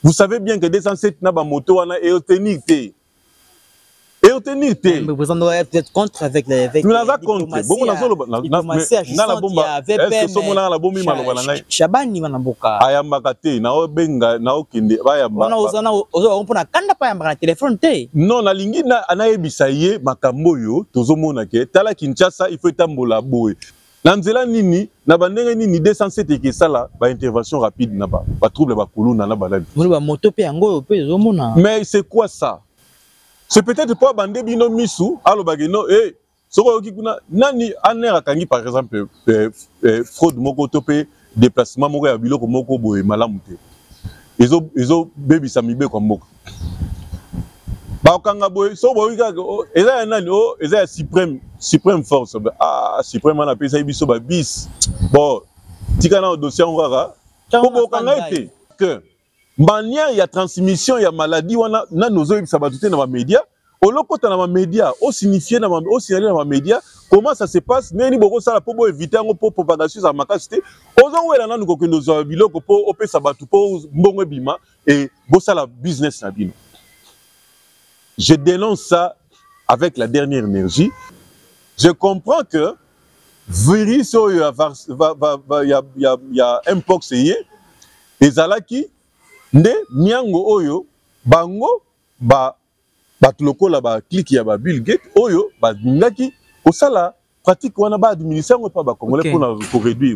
Vous savez bien que 207 n'a pas moto et obtenir té. Et obtenir té. Mais vous en avez peut-être contre avec les nous n'avons pas contre. Beaucoup n'a solo na la bomba. Est-ce que somo na la bombe maloba na ngai. Shabani manamboka. Ayamba te na obenga na okinde bayamba. On a on pona kanda pa yamba na téléphone té. Non na lingi na anayebisa ye makambo yo tozomona ke tala Kinshasa il faut tambola boy. Na nzela nini na bandenge nini 207 ke sala ba intervention rapide na ba trouble ba kuluna na balani. Moni ba moto pe yango pe zomona. Mais c'est quoi ça? C'est peut-être pas bandé bino misu alo bageno soko okikuna nani aner akangi par exemple fraude moko topé déplacement moko ya biloko moko boye malamu te. Ezo baby samibe kwa moko. Ba okanga boye so boye kaka eza nani eza suprême force suprême na pesa biso ba bis. Bon tika na dossier ngara ko okanga ete que manière ya transmission ya maladie wana na nozo yebisa batute na ba média olokota na ba média o signifier na o signaler na ba média comment ça se passe neni boko sala po éviter ngo po propagation za makasité ozo wela na nuko kendo za biloko po opesa batu po mbongo bima et bo sala business na bino. Je dénonce ça avec la dernière énergie. Je comprends que virus ya mpox yé ezalaki nde miango oyo bango batulokola ba clique ya ba Bill Gates oyo ba ngaki osala pratique wana ba administrer ngo pa ba congolais pour réduire.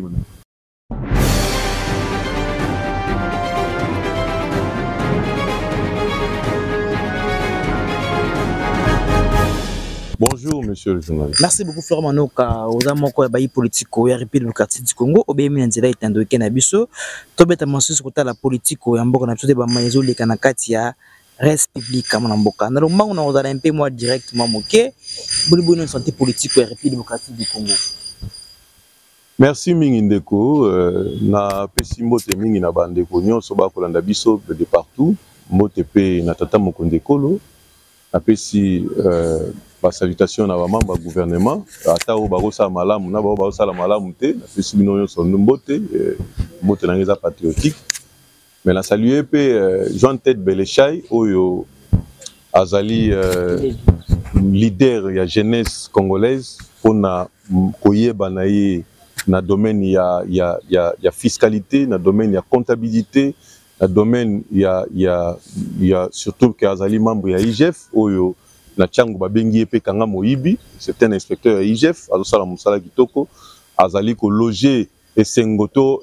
Bonjour, monsieur le journaliste. Merci beaucoup, Florent Manoka. Aux amoko ya bayi politique ya RP le quartier du Congo. Obémi nzela itando kena biso. Tobeta mansu kota la politique ya mboka na tute ba mayezo le kanakati ya res public kama na mboka. Na lomba on a un peu moi directement moké. Bolibono santé politique ya RP le quartier du Congo. Merci mingi ndeko na pesi mbote mingi na bandeko nyonso ba kolanda biso de partout. Mbote pe na tata mokondekolo. Na pesi ba salutation na ba membre gouvernement ata o ba kosa malamu na ba kosa la malamu te na pesi bino nyonso mbote mbote na ngeza patriotique mais la saluer pe Jean Tête Belechai oyo azali leader ya jeunesse congolaise pona koyeba na ye na domaine ya fiscalité na domaine ya comptabilité na domaine ya surtout que azali membre ya IGF oyo na chango babengi epe kanga moyibi c'est un inspecteur ya IGF azosala musala kitoko azali ko loger esengoto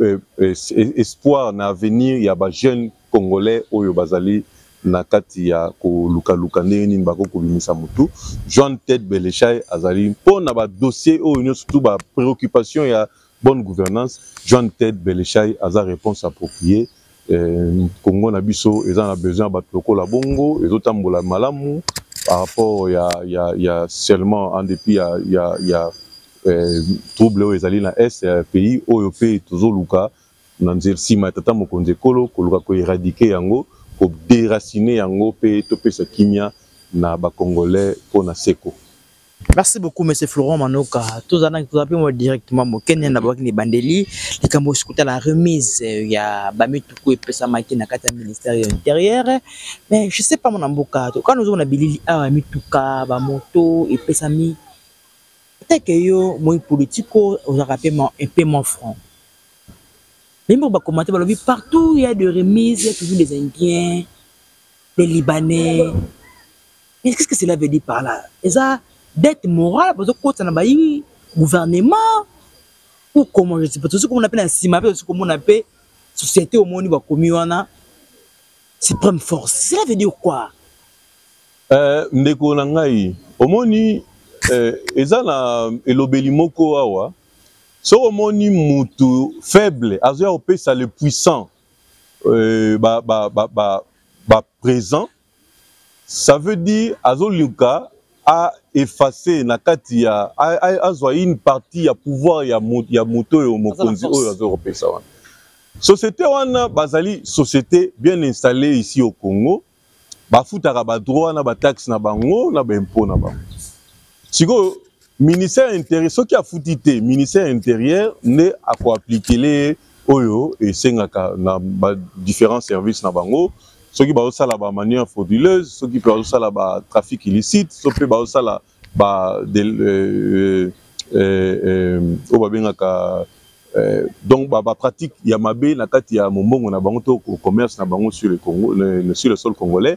espoir na avenir ya ba jeunes congolais oyo bazali na kati ya ko luka ndeni mbako ko bimisa mutu Jean Tête Belechai azali pona ba dossier oyo nyonso tout ba préoccupation ya bonne gouvernance Jean Tête Belechai aza réponse appropriée Congo na biso ezana besoin ba lokola bongo ezotambola malamu par rapport ya seulement en dépit ya trouble aux ezali na est pays oyo pe tozoluka na nzela sima tata mokonzi kolo koluka ko éradiquer yango ko déraciner yango pe topesa kimia na ba congolais pona seko. Merci beaucoup, monsieur Florent Manoka. Tous en moi directement au Kenya, d'abord les bandeli, les cambos écoutent la remise, il y a Bamituku et Pesamaki na kata ministère intérieur. Mais je sais pas mon amboka. Quand nous avons la bilili à Bamituka, Bamoto et Pesami, peut-être que yo moi politico aux rappellement un paiement franc. Même pour commenter partout il y a des remises, il y a toujours des Indiens, des Libanais. Mais qu'est-ce que cela veut dire par là? Et ça dette morale parce que ça n'a pas eu gouvernement ou comment je sais pas tout ce qu'on appelle un cima ce qu'on appelle société au monde va comme on suprême force cela veut dire quoi ndeko na ngai omoni ezana elobeli moko awa so omoni mutu faible azoya opesa le puissant présent ça veut dire azoluka a effacé na kati ya azwa une partie ya pouvoir ya moto yo mokonzi oyo azopesa wana société wana bazali société bien installée ici au Congo bafutaka ba droit na ba taxe na bango na ba impôt na bango siko ministère intérieur soki afutite ministère intérieur ne ako appliquer oyo et sengaka na différents services na bango ceux qui ba sala ba manière frauduleuse ceux qui ba sala ba trafic illicite ceux qui ba sala ba bengaka donc ba pratique ya mabe na kati ya mombongo na bango to commerce na bango sur le Congo sur le sol congolais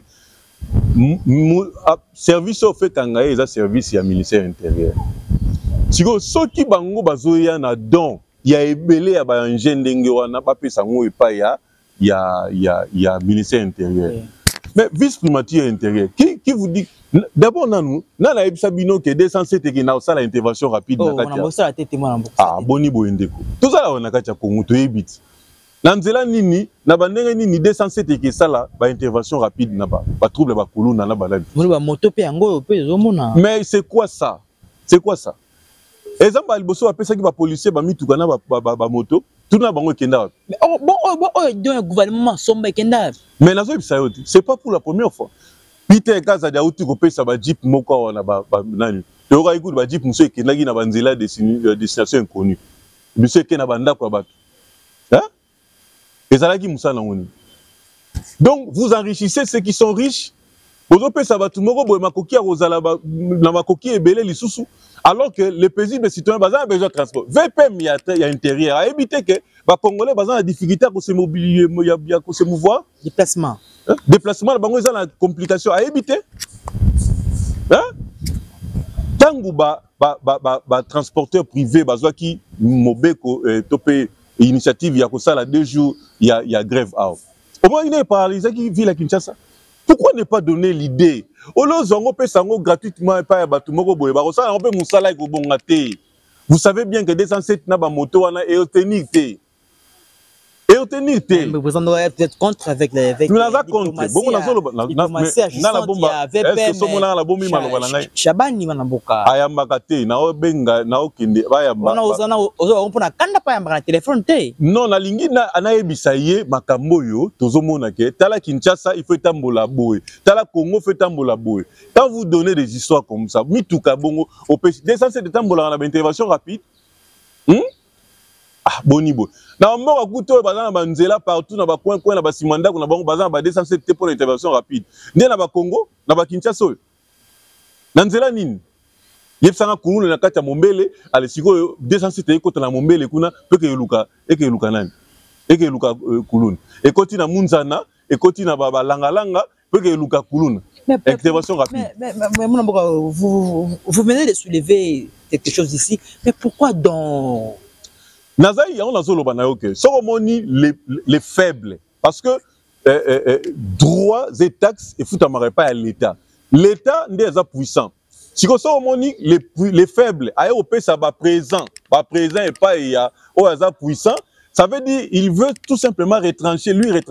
service au fait kanga eza service ya ministère intérieur siko soki bango bazoya na don ya ebele ya ba ndenge wana ba pesa ngo epa ya ministère intérieur mais vice primature intérieur qui vous dit d'abord nanu na ebisa bino que 207 qui na sala intervention rapide na kati ah boni boyendeko tout ça là on a kati ya Congo to ebiti na nzela nini na bandenge nini 207 qui sala ba intervention rapide na ba trouble ba kuluna na baladi ba moto pe yango pe zomona mais c'est quoi ça exemple aliboso apesa ki ba policier ba mituka na ba moto tout na bango kenda mais donc le gouvernement somba kenda mais nazo bisa yote c'est pas pour la première fois Peter Kaza dia uti ko pesa ba jeep moko wana ba nani to ka ikuti ba jeep muso kenda ki na banzela destination inconnue muso kenda banda kwa bato hein ezalaki musana ngoni donc vous enrichissez ceux qui sont riches vous pesa ba tumoko boye makoki ya kozala na makoki ebele lisusu alors que les paisibles citoyens ont besoin de transport. VPM, il y a intérieur. À éviter que les Congolais ont des difficultés à se mobiliser, à se mouvoir. Déplacement. Déplacement, ils ont des complications. À éviter. Tant que les transporteurs privés, qui ont topé initiative, il y a ça, là, 2 jours, il y a grève. Au moins, il est paralysé qui vit à Kinshasa. Pourquoi ne pas donner l'idée? Gratuitement vous savez bien que 207 na ba moto wana et obtenir té. Mais vous en doit être contre avec les nous la contre. Bon na la bomba. Est-ce que mona la bomba maloba na ngai? Shabani manamboka. Ayambaka te na obenga na okende bayamba. On pona kanda pa yamba na téléphone té. Non na lingi na anayebisa ye makambo yo tozomona ke tala Kinshasa il faut tambola boy. Tala Congo fait tambola boy. Quand vous donnez des histoires comme ça, mituka bongo au descensé de tambola na intervention rapide. Ah bonibo. Na mboka kuto bazana banzela partout na ba coin na ba simanda na bango bazana ba 207 pour l'intervention rapide. Ndé na ba Congo, na ba Kinshasa. Na nzela nini? Yepsanga kuluna na kati ya Mombele, ale siko 207 ekota na Mombele kuna peke yeluka nani? Eke yeluka kuluna. Ekoti na Munzana, ekoti na ba langa peke yeluka kuluna. Intervention rapide. Mais mon mboka vous venez de soulever quelque chose ici, mais pourquoi donc Nazaï, on a solo banayoke. Soromoni les faibles. Parce que droits et taxes, il faut t'amare pas à l'État. L'État n'est pas puissant. Si on soromoni les faibles, à Europe ça va présent et pas il y a au hasard puissant. Ça veut dire il veut tout simplement retrancher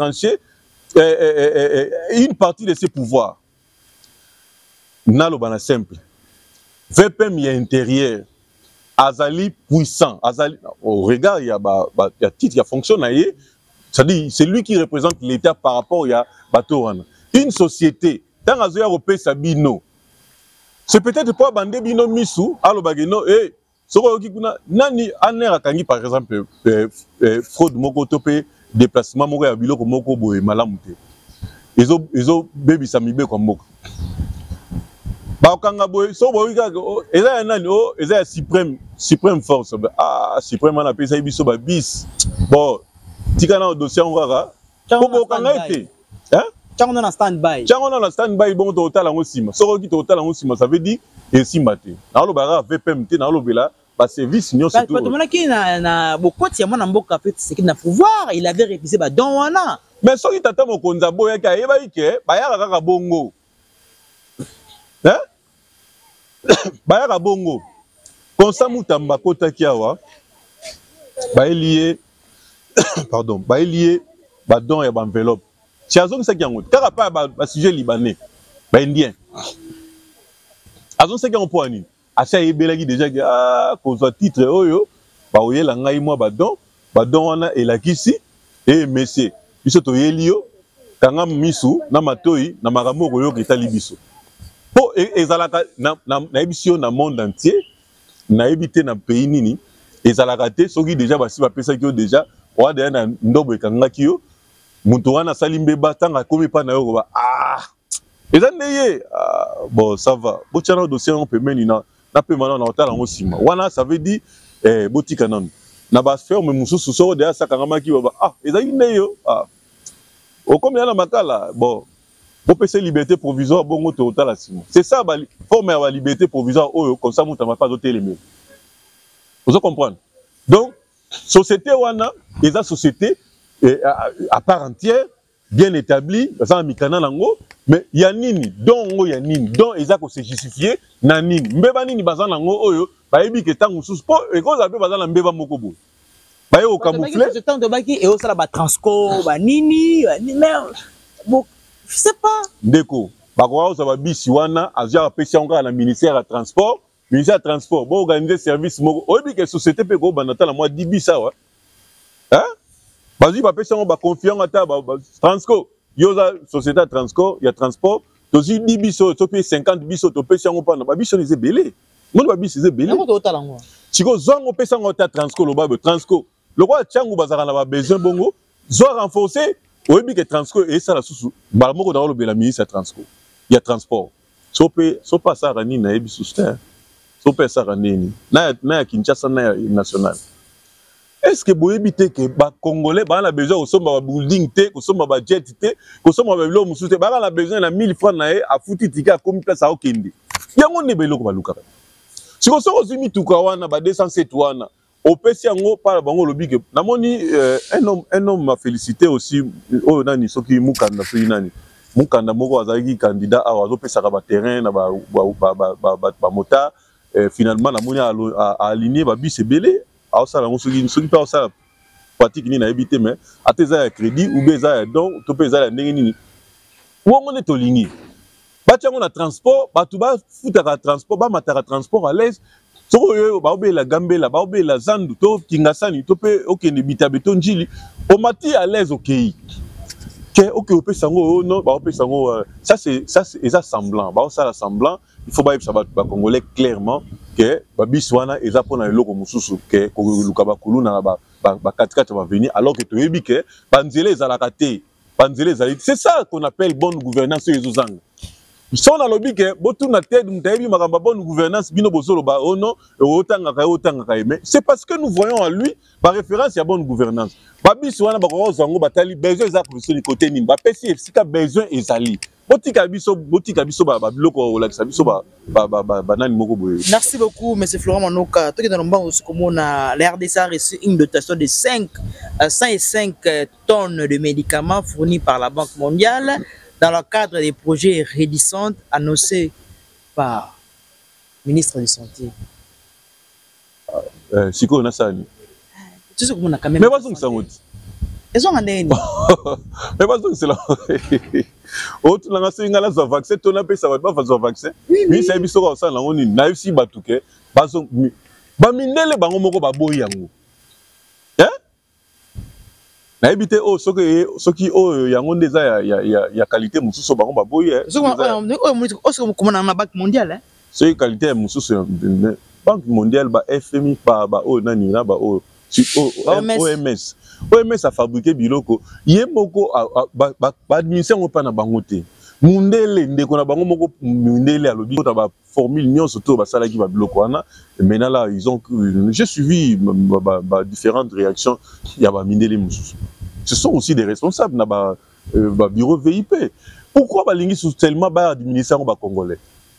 une partie de ses pouvoirs. Nalo bana simple. VPM y a intérieur. Azali puissant, Azali au regard il y a titre, il y a fonction c'est-à-dire c'est lui qui représente l'État par rapport à Batowana. Une société, tant Azoya Europé Sabino, c'est peut-être pas bandé bino misu, alo bageno soko kikuna nani anera kangi par exemple fraude moko topé déplacement moko ya biloko moko boye malamute. Ezo baby samibe kwa moko. Bakanga boy so boy eza nani eza suprême force suprême na pesa biso ba bis bon tika na dossier ngara ko bokanga ete chango na standby bon to tala ngosima soko ki to tala ngosima ça veut dire et simba te na lo bara VPM te na lo bela ba service nyonso tout to mona ki na bokoti ya mwana mboka fait c'est qu'il na pouvoir il avait révisé ba don wana mais soki tata mokonza boya ka yeba ike ba yaka kaka bongo Bayaka bongo konsa mutamba kota kiawa baelié pardon baelié ba don ya ba enveloppe tiazon sa kiango kaka pa ba sujet libanais ba indien azon sa kiango po ani acha yebelaki déjà ko titre oyo ba oyela ngai moi ba don wana elakisi monsieur biso to yelio kanga misu na matoi na makambo ko yo ketali biso po ezalaka na émission na monde entier na éviter na pays nini ezalaka te soki déjà basi ba pesa ki déjà wa de na ndobo ekangaki yo mutu wana salimbe batanga komi pa na yo ba bon ça va botiana dossier on peut meni na pe mana na hôtel en sima wana ça veut dire botika non na ba ferme mususu so de asa kangamaki ba ezali neyo o comme yana makala bon pour passer liberté provisoire bon au hôtel la sima c'est ça ba forme ya liberté provisoire oyo comme ça mutu ma pas hôtel les vous comprenez donc société wana eza société à part entière bien établi ça mikana nango mais ya nini donc ya nini donc eza ko se justifier na nini mbeba nini baza nango oyo bayebi ke tangu sous po et cause ape baza na mbeba moko bo baye au camoufler ce temps de baki et au sala ba transco ba nini mais bon je sais pas ndeko bakwa za ba bisi wana azia apesi encore na ministère ya transport bon organiser service moko oyebi ke société pe ko banata la moi 10 bisa wa hein vas-y, va passer on va confier en ta Transco. Yoza société Transco, il y a transport. Tozi 10 biso, tu payes 50 biso, tu payes on pas. Ba biso les belé. Mon ba biso les belé. Si go zong on pèse en ta Transco le bab Transco. Le roi Tchangu bazara na ba besoin bongo. Zo renforcer. Oyebi que Transco et ça la sous. Ba moko dans le bela ministre Transco. Il y a transport. So pas ça rani na ebi souster. So pas ça rani. Na Kinshasa na national. Est-ce que vous évitez que les Congolais ont besoin de building, de jet, de besoin de 1000 francs à foutre à comme place à Okende? Il y a un niveau de baluka. Si vous avez mis tout kawana, 207 wana, au PCango par bango lobby que namoni un homme m'a félicité aussi. Oh nani soki mukanda fi nani mukanda moko azaki candidat à wazo pesa ba terrain na ba mota finalement namoni a aligné ba bis belé. Alors ça, on se dit pas ça pratique ni na éviter mais à tes airs crédit ou bien ça donc tu peux ça n'engini où on est au ligne bah tiens on a transport bah tu vas foutre à transport bah matara transport à l'aise so bah obé la gambela bah obé la zandu to kingasani to pe ok ne bita beton jili au mati à l'aise ok que ok on peut sango non bah on peut sango ça c'est semblant bah ça semblant il faut pas ça va congolais clairement que babiswana eza pona eloko mususu que luka bakulu na ba 4x4 va venir alors que toyebi que banzele ezalaka te banzele ezali c'est ça qu'on appelle bonne gouvernance ezozanga son na lobi que botu na tête mutayebi makamba bonne gouvernance bino bozolo ba ono otanga mais c'est parce que nous voyons en lui par référence à bonne gouvernance babiswana bakoko zango batali besoin za professeur du côté nimba pesi efsika besoin ezali. Merci beaucoup, M. Florent Manoka. La RDC a reçu une dotation de 105 tonnes de médicaments fournis par la Banque mondiale dans le cadre des projets rédicents annoncés par le ministre de la Santé. C'est quoi ça? Mais ils ont un mais pas c'est là. Autre la ngala za vaccin to na pesa ba fa za vaccin. Oui ça biso ko ça na ngoni na isi batuke baso ba mindele bango moko ba boyi yango. Hein? Na ebité soki yango ndeza ya qualité mususu bango ba boyi. Comment na Banque mondiale hein? C'est qualité mususu Banque mondiale ba FMI ba nani na ba OMS. OMS a fabriqué biloko yemoko ba administration pa na bangote mundele ndeko na bango moko mundele alobi ta ba formule nyonso to ba sala ki ba biloko wana maintenant là ils ont j'ai suivi différentes réactions ya ba mindele mususu ce sont aussi des responsables na ba bureau VIP pourquoi ba lingi tellement ba administration ba congolais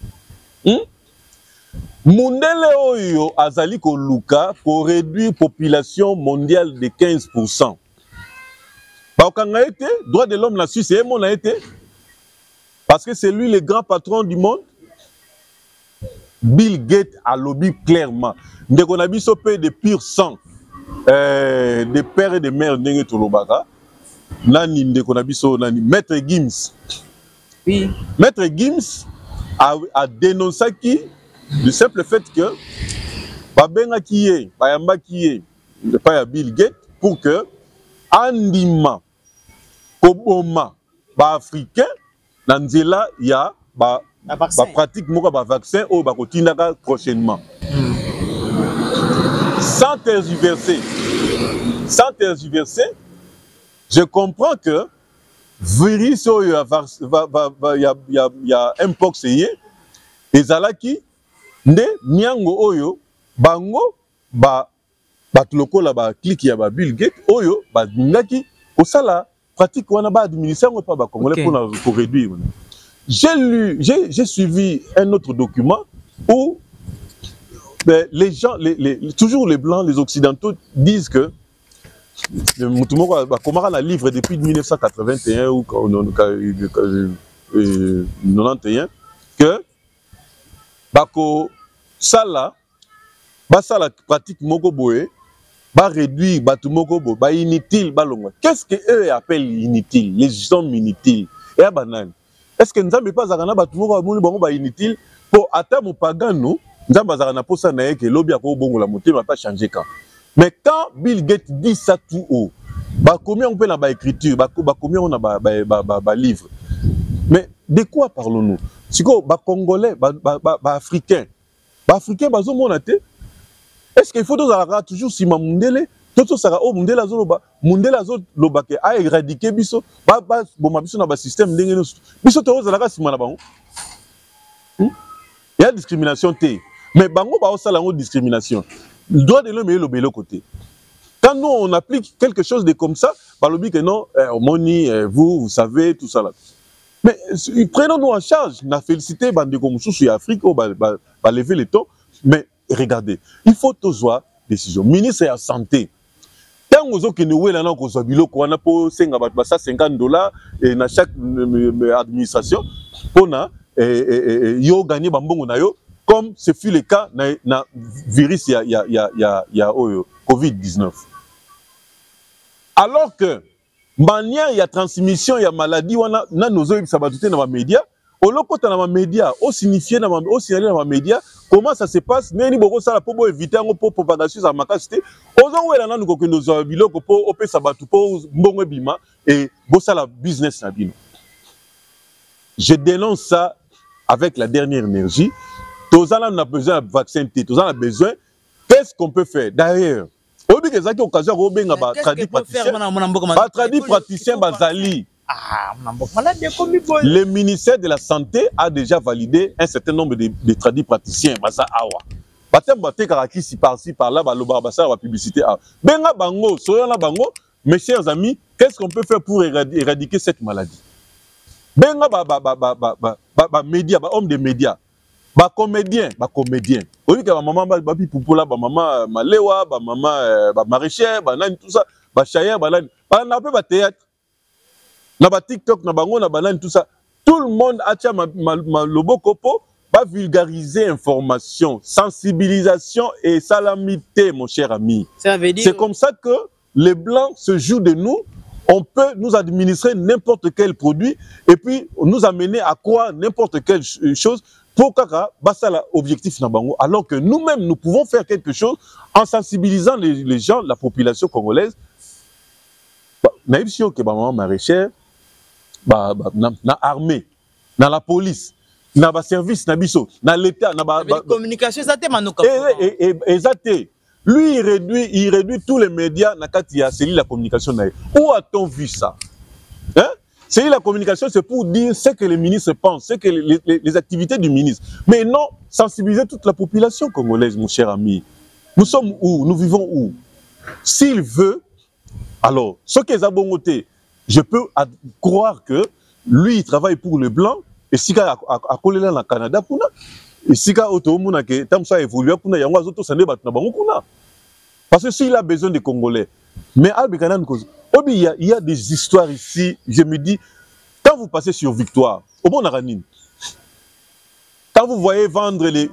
Mundele oyo azali ko luka pour réduire population mondiale de 15%. Ba okanga été droit de l'homme la Suisse et mon a été parce que c'est lui le grand patron du monde. Bill Gates a lobby clairement. Ndeko na biso pe de pur sang de père et de mère ndenge to lobaka. Nani ndeko na biso nani Maître Gims. Oui. Maître Gims a dénoncé qui le simple fait que babenga kiye bayamba kiye pas ya Bill Gates pour que andima koboma ba africain na nzela ya ba pratique moko ba vaccin au ba kotindaka prochainement sans tergiverser sans tergiverser, je comprends que virus il y a mpox et zalaki nde miango oyo bango ba lokola ba clique ya ba Bill Gates oyo ba ngaki osala pratique wana ba administration pas ba congolais pour réduire. J'ai suivi un autre document où les gens, toujours les blancs, les occidentaux disent que comment on a livre depuis 1981 ou 91 que bako sala pratique moko boé ba réduire batu moko bo ba inutile balongwa. Qu'est-ce que eux appellent inutile? Les hommes inutiles. Et banane. Est-ce que nous avons pas zakana batu moko bango ba inutile pour atteindre mon pagano? Nous avons zakana pour ça na que lobby ako bongo la moté va pas changer quand. Mais quand Bill Gates dit ça tout haut, bah combien on peut dans ba écriture, bah combien on a ba livre. Mais de quoi parlons-nous? Si quoi ba congolais, ba africain, bazo monaté. Est-ce qu'il faut toujours si ma mundele, tout ça oh mundela zo loba ke a éradiquer biso, bon ma biso na ba système ndenge biso to zalaka si mana bango. Il y a discrimination té, mais bango ba osala ngo discrimination. Le droit de l'homme est le côté. Quand nous on applique quelque chose de comme ça, par le but que non, Moni, vous savez tout ça là. Mais prenons-nous en charge. On a félicité bande comme sous Afrique, va lever les taux, mais regardez, il faut toujours décision. Ministre de la santé. Tant que nous avons $50 et dans chaque administration pour yo gagner bambongo na yo comme ce fut le cas na virus Covid-19. Alors que manière il y a transmission il y a maladie wana na nozo sabatute na médias au lokota na médias au signifier na au signaler na médias comment ça se passe neni boko sala pour éviter ngo pour propagation za makasité ozo wela na nuko kendo za biloko pour opesa batu pour mbongo bima et bosala business na bino. Je dénonce ça avec la dernière énergie. Tous on a besoin de vaccin, tous on a besoin. Qu'est-ce qu'on peut faire? D'ailleurs, au bout des occasions, on a traduit praticien Bazali. Le ministère de la Santé a déjà validé un certain nombre de traduits praticiens. Baza awa. Batem baté karaki si par-ci par-là, balobarbasa la publicité. Benga bango, soyons bango. Mes chers amis, qu'est-ce qu'on peut faire pour éradiquer cette maladie? Benga média, homme de médias, comédien. Oui, que maman babi poupola, maman malewa, maman maraîchère, banane tout ça, chaya, banane. On a pas théâtre. Na ba TikTok, na bango, na banane tout ça. Tout le monde a tia lobo kopo, va vulgariser information, sensibilisation et salamité, mon cher ami. C'est comme ça que les blancs se jouent de nous. On peut nous administrer n'importe quel produit et puis nous amener à croire n'importe quelle chose pour kaka basala objectif na bango, alors que nous-mêmes nous pouvons faire quelque chose en sensibilisant les gens, la population congolaise. Naïf si que maman maraîchère, na armée, na la police, na ba service na biso, na l'état, na ba communication ça te manuka. Et lui, il réduit tous les médias dans la communication. Où a-t-on vu ça? Hein? C'est la communication, c'est pour dire ce que les ministres pensent, ce que les activités du ministre. Mais non, sensibiliser toute la population congolaise, mon cher ami. Nous sommes où? Nous vivons où? S'il veut, alors, ce qui est à bon côté, je peux croire que lui, il travaille pour les Blancs, et si il a collé là au Canada, pour nous. Et si parce que s'il a besoin de Congolais, mais il y a des histoires ici, je me dis, quand vous passez sur Victoire, au bon Aranin, quand vous voyez vendre les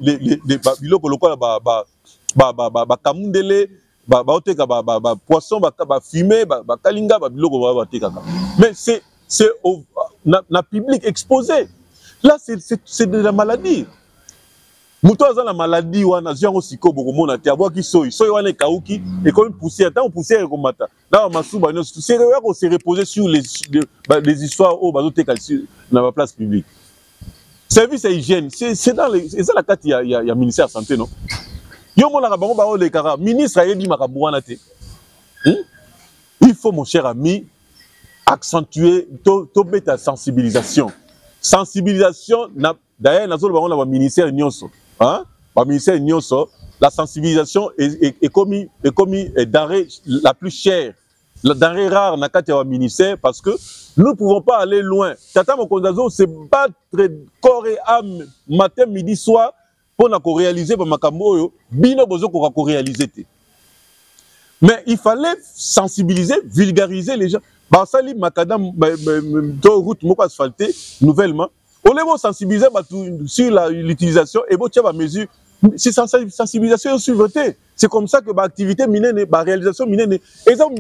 poissons, fumé, kalinga, mais c'est na public exposé. Là, c'est de la maladie. Mouto a la maladie ou a ziango siko bokomona te abo ki soy wana kauki et comme poussière tant poussière comme mata na masuba no c'est ko se reposer sur les histoires au bazote kalci na la place publique. Service et hygiène c'est dans la carte il y a ministère de santé non. Yo mona ka bango ba o le kara ministre a dit makambo wana te. Il faut, mon cher ami, accentuer ta sensibilisation. Sensibilisation, d'ailleurs, dans le ministère Nyonso, hein? Le ministère Nyonso, la sensibilisation est commis d'arrêt la plus chère, la denrée rare dans le ministère, parce que nous ne pouvons pas aller loin. Tata Mokondazo se battre corps et âme matin, midi, soir pour réaliser pour Makamboyo, bino bozo pour réaliser. Mais il fallait sensibiliser, vulgariser les gens. Basali Makadam, route moko asphaltée, nouvellement. On les sensibiliser sur l'utilisation et la mesure. C'est sensibilisation sur voter. C'est comme ça que l'activité minière, la réalisation minière, et ça,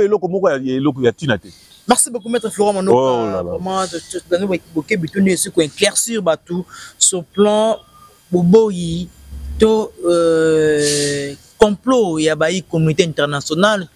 merci beaucoup, Maître Florent Manoka. Comment nous éclaircir sur le plan Boboyi, complot, il y a une communauté internationale,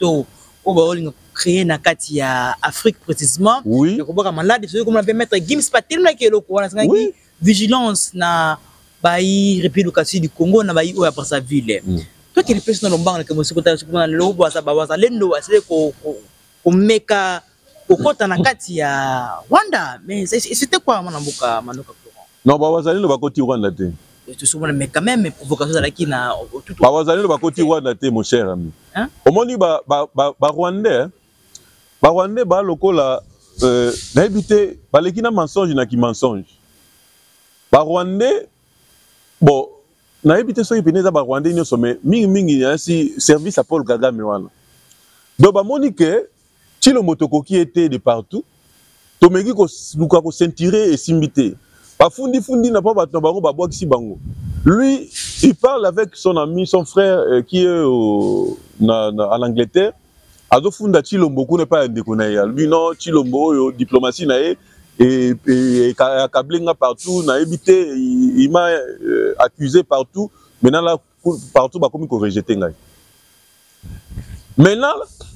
créé dans Afrique précisément. Oui. Comme on avait mettre Gims Patil, qui vigilance na bayi République du Congo na bayi après sa ville. Toi qui es personne dans le banc comme ce que tu as le lobo ça bawa lendo c'est ko meka ko kota na kati ya Rwanda mais c'était quoi Manoka Florent? Non bawazali no bakoti Rwanda te. Tu souvent mais quand même provocation za qui na tout bawazali no bakoti Rwanda te mon cher ami. Omoni ba Rwandais ba Rwandais ba lokola na éviter ba lekina mensonge na ki mensonge. Ba Rwandais bon na éviter so ipineza ba Rwandais nyo sommet mingi ainsi service à Paul Kagame wana. Donc ba monique Tilo Motoko qui était de partout tomeki ko luka ko ceinturer et simbité. Ba fundi na pas bato bango ba boki bango. Lui il parle avec son ami son frère qui est en Angleterre. Azo funda Chilombo n'est pas indéconnaissable. Lui non Chilombo yo diplomatie na et Kablenga partout n'a évité il m'a accusé partout maintenant là partout bah comme il rejeté ngai. Maintenant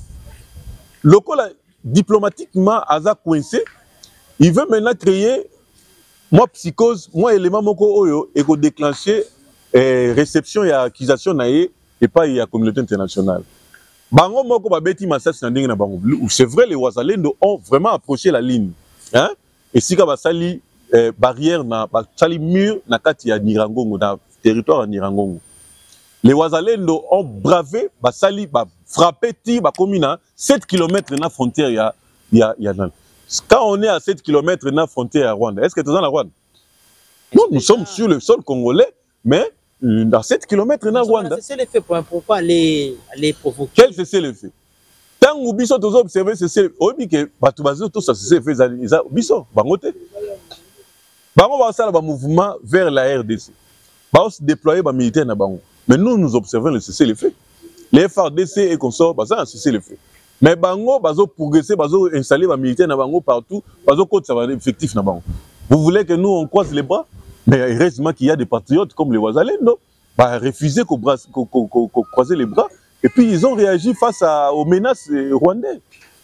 le col diplomatiquement Aza coincé il veut maintenant créer moi psychose moi élément moko oyo et ko déclencher réception et accusation na et pas il y a communauté internationale. Bango moko ba beti masasi na ndenge na bango. C'est vrai les Wazalendo ont vraiment approché la ligne. Hein? Et si ka basali barrière na basali mur na kati ya Nirangongo na territoire ya Nirangongo. Les Wazalendo ont bravé basali ba frappé ti ba commune 7 km na frontière ya quand on est à 7 km na frontière à Rwanda, est-ce que tu es dans la Rwanda? Non, nous sommes sur le sol congolais, mais dans 7 km na Rwanda. C'est le fait pour pas les provoquer. Quel c'est le fait? Tant que biso tous observer c'est obi que batu bazo tout ça c'est fait biso bangote. Bango va ça le mouvement vers la RDC. Ba se déployer ba militaire na bango. Mais nous observons le cessez-le-feu. Les FARDC et consorts bah ça cessez-le-feu. Mais bango bazo progresser bazo installer ba militaire na bango partout, bazo côté ça va effectif na bango. Vous voulez que nous on croise les bras? Mais heureusement qu'il y a des patriotes comme les Wazalendo bah refuser qu'on croiser les bras. Et puis ils ont réagi face aux menaces rwandaises.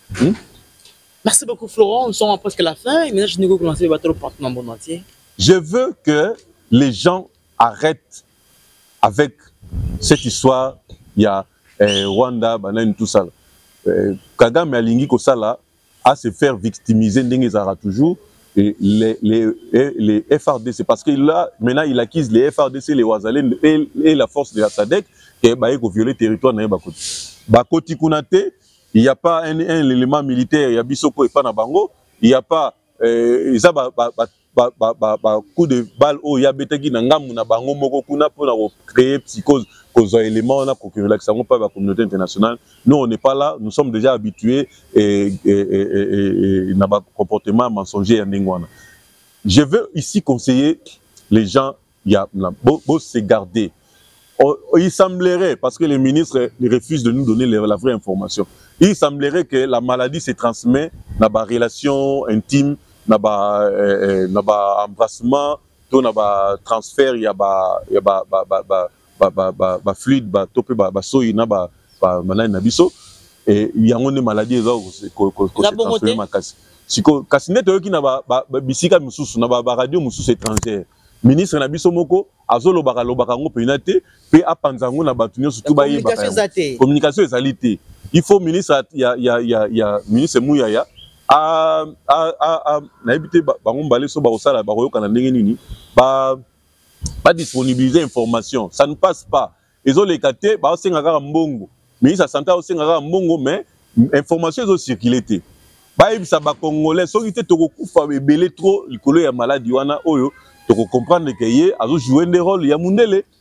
Merci beaucoup Florent, nous sommes presque à la fin. Et maintenant je vais lancer le bateau partout dans le monde entier. Je veux que les gens arrêtent avec cette histoire. Il y a Rwanda, Banane, tout ça. Kagame alingi kosala à se faire victimiser ndengezara toujours. Et les FRDC, parce que maintenant il accuse les FRDC, les Wazalendo et la force de la SADC qui va violer le territoire de Bakoti Kunate. Il n'y a pas un élément militaire, il y a Bissoko et pas na Bango, il n'y a pas coup de balle où il y a Betagi Nangam na Bango Moko Kuna pour créer psychose, cause élément pour que relaxation pas la communauté internationale. Nous on n'est pas là, nous sommes déjà habitués et n'a pas comportement mensonger en Ningwana. Je veux ici conseiller les gens, il y a beau se garder. Il semblerait, parce que les ministres refusent de nous donner la vraie information, il semblerait que la maladie se transmet dans la relation intime, dans le embrassement, dans le transfert, il y a fluide, topé, soyi, nabiso, et il y a une maladie qui se transmet ma casse. Si Kassinet qui n'a pas bisika mususu, n'a pas radio mususu étrangère. Ministre Nabiso Moko, Azolo Baralo Barango Penate, P. Apanzango na Batunio surtout Baye communication est salité. il faut ministre ya ministre Mouyaya na éviter bango balé so ba osala ba koyoka na ndenge nini pas disponibiliser information, ça ne passe pas. Ils ont les catés, bah c'est un mbongo. Ministre santé aussi un mbongo, mais information ils ont circulé. Bah il ça ba congolais, so qui était toko kufa belé trop, le colo ya maladie wana oyo, toko comprendre que yé a joué des rôles ya mundele.